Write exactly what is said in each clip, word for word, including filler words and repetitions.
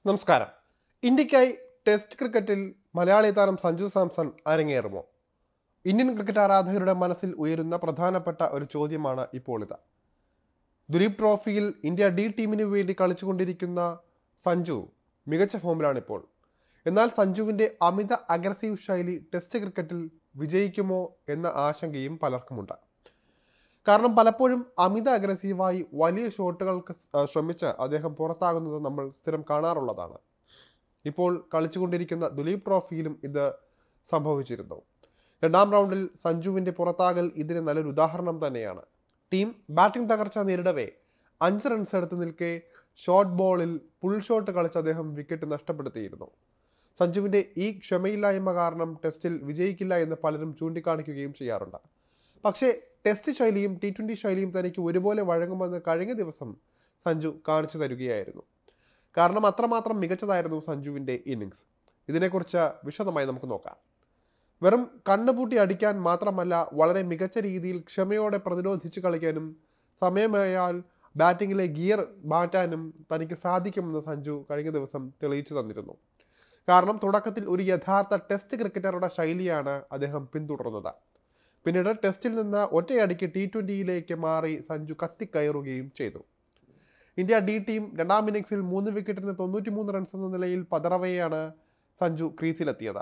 നമസ്കാരം. ഇന്ത്യക്കായി ടെസ്റ്റ് ക്രിക്കറ്റിൽ മലയാളി താരം സഞ്ജു സാംസൺ അരങ്ങേറുമോ? ഇന്ത്യൻ ക്രിക്കറ്റ് ആരാധകരുടെ മനസ്സിൽ ഉയരുന്ന പ്രധാനപ്പെട്ട ഒരു ചോദ്യമാണ് ഇപ്പോൾ ഇത്. ദുലീപ് ട്രോഫിയിൽ ഇന്ത്യ ഡി ടീമിന് വേണ്ടി കളിച്ചുകൊണ്ടിരിക്കുന്ന സഞ്ജു മികച്ച ഫോമിലാണിപ്പോൾ. എന്നാൽ സഞ്ജുവിൻ്റെ അമിത അഗ്രസീവ് ശൈലി ടെസ്റ്റ് ക്രിക്കറ്റിൽ വിജയിക്കുമോ എന്ന ആശങ്കയും പലർക്കുമുണ്ട്. കാരണം പലപ്പോഴും അമിത അഗ്രസീവായി വലിയ ഷോട്ടുകൾക്ക് ശ്രമിച്ച് അദ്ദേഹം പുറത്താകുന്നത് നമ്മൾ സ്ഥിരം കാണാറുള്ളതാണ്. ഇപ്പോൾ കളിച്ചുകൊണ്ടിരിക്കുന്ന ദുലീപ് ട്രോഫിയിലും ഇത് സംഭവിച്ചിരുന്നു. രണ്ടാം റൗണ്ടിൽ സഞ്ജുവിൻ്റെ പുറത്താകൽ ഇതിന് നല്ലൊരു ഉദാഹരണം തന്നെയാണ്. ടീം ബാറ്റിംഗ് തകർച്ച നേരിടവേ അഞ്ച് റൺസ് എടുത്ത് നിൽക്കെ ഷോർട്ട് ബോളിൽ പുൾ ഷോട്ട് കളിച്ച് അദ്ദേഹം വിക്കറ്റ് നഷ്ടപ്പെടുത്തിയിരുന്നു. സഞ്ജുവിൻ്റെ ഈ ക്ഷമയില്ലായ്മ കാരണം ടെസ്റ്റിൽ വിജയിക്കില്ല എന്ന് പലരും ചൂണ്ടിക്കാണിക്കുകയും ചെയ്യാറുണ്ട്. പക്ഷേ ടെസ്റ്റ് ശൈലിയും ടി ട്വൻ്റി ശൈലിയും തനിക്ക് ഒരുപോലെ വഴങ്ങുമെന്ന് കഴിഞ്ഞ ദിവസം സഞ്ജു കാണിച്ചു തരികയായിരുന്നു. കാരണം അത്രമാത്രം മികച്ചതായിരുന്നു സഞ്ജുവിൻ്റെ ഇന്നിങ്സ്. ഇതിനെക്കുറിച്ച് വിശദമായി നമുക്ക് നോക്കാം. വെറും കണ്ണുപൂട്ടി അടിക്കാൻ മാത്രമല്ല, വളരെ മികച്ച രീതിയിൽ ക്ഷമയോടെ പ്രതിരോധിച്ച് കളിക്കാനും സമയമായാൽ ബാറ്റിങ്ങിലെ ഗിയർ മാറ്റാനും തനിക്ക് സാധിക്കുമെന്ന് സഞ്ജു കഴിഞ്ഞ ദിവസം തെളിയിച്ചു തന്നിരുന്നു. കാരണം തുടക്കത്തിൽ ഒരു യഥാർത്ഥ ടെസ്റ്റ് ക്രിക്കറ്ററുടെ ശൈലിയാണ് അദ്ദേഹം പിന്തുടർന്നത്. പിന്നീട് ടെസ്റ്റിൽ നിന്ന് ഒറ്റയടിക്ക് ടി ട്വൻ്റിയിലേക്ക് മാറി സഞ്ജു കത്തിക്കയറുകയും ചെയ്തു. ഇന്ത്യ ഡി ടീം രണ്ടാം ഇന്നിംഗ്സിൽ മൂന്ന് വിക്കറ്റിന് തൊണ്ണൂറ്റി മൂന്ന് റൺസ് എന്ന നിലയിൽ പതറവെയാണ് സഞ്ജു ക്രീസിലെത്തിയത്.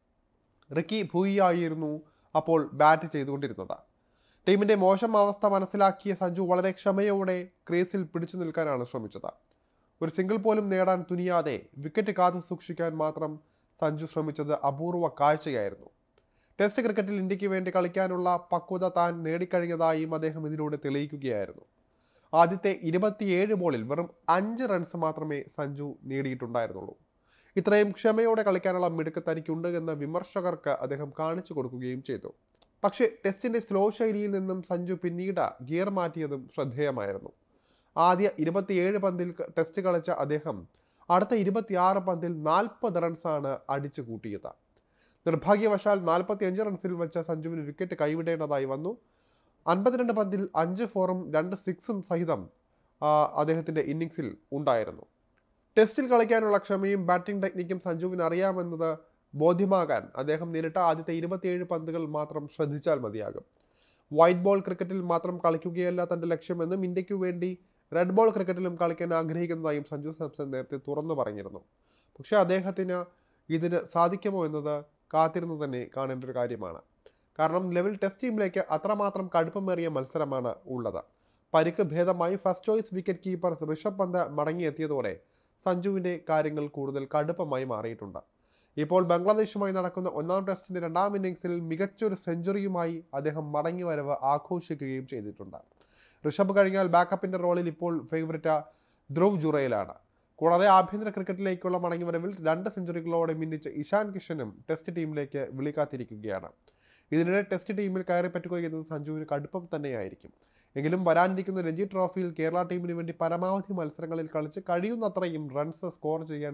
റിക്കി ഭൂയിയായിരുന്നു അപ്പോൾ ബാറ്റ് ചെയ്തുകൊണ്ടിരുന്നത്. ടീമിൻ്റെ മോശം അവസ്ഥ മനസ്സിലാക്കിയ സഞ്ജു വളരെ ക്ഷമയോടെ ക്രീസിൽ പിടിച്ചു നിൽക്കാനാണ് ശ്രമിച്ചത്. ഒരു സിംഗിൾ പോലും നേടാൻ തുനിയാതെ വിക്കറ്റ് കാത്തു സൂക്ഷിക്കാൻ മാത്രം സഞ്ജു ശ്രമിച്ചത് അപൂർവ കാഴ്ചയായിരുന്നു. ടെസ്റ്റ് ക്രിക്കറ്റിൽ ഇന്ത്യക്ക് വേണ്ടി കളിക്കാനുള്ള പക്വത താൻ നേടിക്കഴിഞ്ഞതായും അദ്ദേഹം ഇതിലൂടെ തെളിയിക്കുകയായിരുന്നു. ആദ്യത്തെ ഇരുപത്തിയേഴ് ബോളിൽ വെറും അഞ്ച് റൺസ് മാത്രമേ സഞ്ജു നേടിയിട്ടുണ്ടായിരുന്നുള്ളൂ. ഇത്രയും ക്ഷമയോടെ കളിക്കാനുള്ള മിടുക്ക് തനിക്കുണ്ട് എന്ന വിമർശകർക്ക് അദ്ദേഹം കാണിച്ചു കൊടുക്കുകയും ചെയ്തു. പക്ഷേ ടെസ്റ്റിൻ്റെ സ്ലോ ശൈലിയിൽ നിന്നും സഞ്ജു പിന്നീട് ഗിയർ മാറ്റിയതും ശ്രദ്ധേയമായിരുന്നു. ആദ്യ ഇരുപത്തിയേഴ് പന്തിൽ ടെസ്റ്റ് കളിച്ച അദ്ദേഹം അടുത്ത ഇരുപത്തിയാറ് പന്തിൽ നാൽപ്പത് റൺസാണ് അടിച്ചു കൂട്ടിയത്. നിർഭാഗ്യവശാൽ നാൽപ്പത്തി അഞ്ച് റൺസിൽ വെച്ച സഞ്ജുവിന് വിക്കറ്റ് കൈവിടേണ്ടതായി വന്നു. അൻപത്തിരണ്ട് പന്തിൽ അഞ്ച് ഫോറും രണ്ട് സിക്സും സഹിതം അദ്ദേഹത്തിൻ്റെ ഇന്നിങ്സിൽ ഉണ്ടായിരുന്നു. ടെസ്റ്റിൽ കളിക്കാനുള്ള ക്ഷമയും ബാറ്റിംഗ് ടെക്നിക്കും സഞ്ജുവിന് അറിയാമെന്നത് ബോധ്യമാകാൻ അദ്ദേഹം നേരിട്ട ആദ്യത്തെ ഇരുപത്തിയേഴ് പന്തുകൾ മാത്രം ശ്രദ്ധിച്ചാൽ മതിയാകും. വൈറ്റ് ബോൾ ക്രിക്കറ്റിൽ മാത്രം കളിക്കുകയല്ല തൻ്റെ ലക്ഷ്യമെന്നും ഇന്ത്യക്കു വേണ്ടി റെഡ് ബോൾ ക്രിക്കറ്റിലും കളിക്കാൻ ആഗ്രഹിക്കുന്നതായും സഞ്ജു സാംസൺ നേരത്തെ തുറന്നു പറഞ്ഞിരുന്നു. പക്ഷേ അദ്ദേഹത്തിന് ഇതിന് സാധിക്കുമോ എന്നത് കാത്തിരുന്ന് തന്നെ കാണേണ്ട ഒരു കാര്യമാണ്. കാരണം നിലവിൽ ടെസ്റ്റ് ടീമിലേക്ക് അത്രമാത്രം കടുപ്പമേറിയ മത്സരമാണ് ഉള്ളത്. പരിക്ക് ഭേദമായി first choice wicket keeper Rishabh Pant മടങ്ങിയെത്തിയതോടെ സഞ്ജുവിൻ്റെ കാര്യങ്ങൾ കൂടുതൽ കടുപ്പമായി മാറിയിട്ടുണ്ട്. ഇപ്പോൾ ബംഗ്ലാദേശുമായി നടക്കുന്ന ഒന്നാം ടെസ്റ്റിൻ്റെ രണ്ടാം ഇന്നിംഗ്സിൽ മികച്ചൊരു സെഞ്ചുറിയുമായി അദ്ദേഹം മടങ്ങി വരവ് ആഘോഷിക്കുകയും ചെയ്തിട്ടുണ്ട്. ഋഷഭ് കഴിഞ്ഞാൽ ബാക്കപ്പിൻ്റെ റോളിൽ ഇപ്പോൾ ഫേവറേറ്റ് ധ്രുവ് ജുറയിലാണ്. കൂടാതെ ആഭ്യന്തര ക്രിക്കറ്റിലേക്കുള്ള മടങ്ങിവരവിൽ രണ്ട് സെഞ്ചുറികളോടെ മിന്നിച്ച് ഇഷാൻ കിഷനും ടെസ്റ്റ് ടീമിലേക്ക് വിളിക്കാത്തിരിക്കുകയാണ്. ഇതിനിടെ ടെസ്റ്റ് ടീമിൽ കയറി പറ്റുക എന്നത് സഞ്ജുവിന് കടുപ്പം തന്നെയായിരിക്കും. എങ്കിലും വരാനിരിക്കുന്ന രഞ്ജി ട്രോഫിയിൽ കേരള ടീമിന് വേണ്ടി പരമാവധി മത്സരങ്ങളിൽ കളിച്ച് കഴിയുന്നത്രയും റൺസ് സ്കോർ ചെയ്യാൻ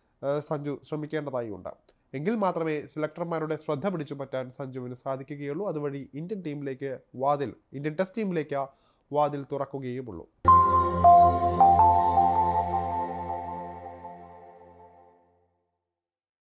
സഞ്ജു ശ്രമിക്കേണ്ടതായി ഉണ്ട്. എങ്കിൽ മാത്രമേ സെലക്ടർമാരുടെ ശ്രദ്ധ പിടിച്ചു പറ്റാൻ സഞ്ജുവിന് സാധിക്കുകയുള്ളൂ. അതുവഴി ഇന്ത്യൻ ടീമിലേക്ക് വാതിൽ ഇന്ത്യൻ ടെസ്റ്റ് ടീമിലേക്ക് വാതിൽ തുറക്കുകയുമുള്ളൂ.